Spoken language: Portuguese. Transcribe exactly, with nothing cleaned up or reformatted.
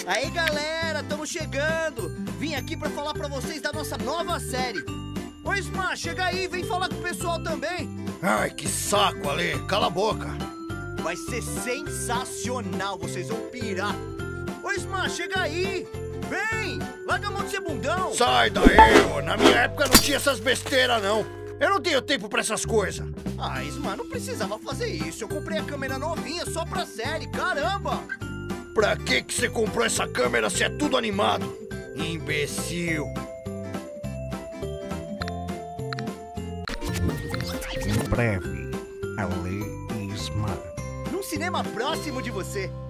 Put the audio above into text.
Aí galera, estamos chegando. Vim aqui pra falar pra vocês da nossa nova série. Ô Isma, chega aí, vem falar com o pessoal também. Ai, que saco, Ale, cala a boca. Vai ser sensacional, vocês vão pirar. Ô Isma, chega aí. Vem, larga a mão de ser bundão. Sai daí, ô. Na minha época não tinha essas besteiras, não. Eu não tenho tempo pra essas coisas. Ah, Isma, não precisava fazer isso. Eu comprei a câmera novinha só pra série, caramba. Pra que que você comprou essa câmera se é tudo animado? Imbecil. Em breve, Ale e Isma. Num cinema próximo de você.